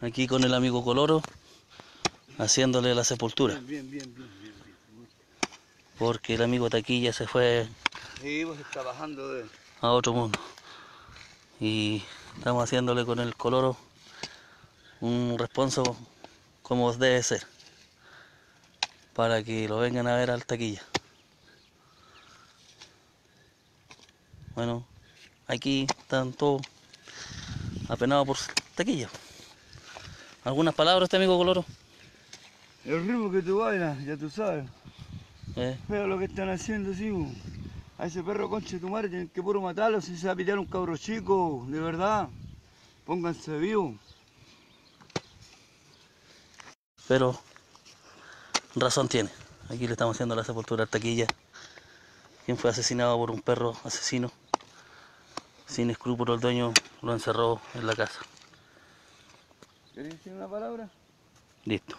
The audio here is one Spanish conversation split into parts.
aquí con el amigo Coloro, haciéndole la sepultura. Bien. Porque el amigo Taquilla se fue Sí, pues está bajando a otro mundo. Y estamos haciéndole con el Coloro un responso como debe ser, para que lo vengan a ver al Taquilla. Bueno, aquí están todos apenados por Taquilla. ¿Algunas palabras, este amigo Coloro? el ritmo que tú bailas, ya tú sabes. ¿Eh? Feo lo que están haciendo, sí. A ese perro conche tu madre tienen que puro matarlo si se va a pillar un cabro chico, de verdad. Pónganse vivos. Pero razón tiene. Aquí le estamos haciendo la sepultura al Taquilla, quien fue asesinado por un perro asesino. Sin escrúpulos el dueño lo encerró en la casa. ¿Querés decir una palabra? Listo.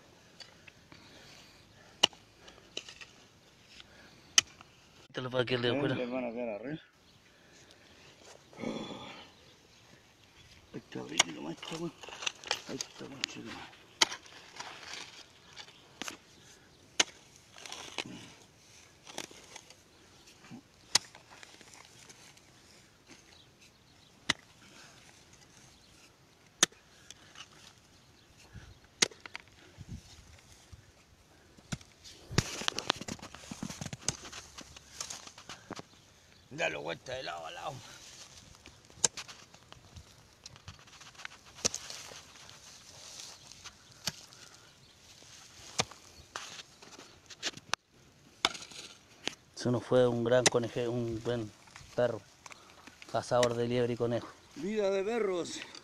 Te lo va a quedar de afuera. Les van a quedar arre. Ahí está, abrite nomás esta weón. Ahí está, conche tu madre. Dale vuelta de lado a lado. Eso no fue un gran conejo, un buen perro, cazador de liebre y conejo. Vida de perros.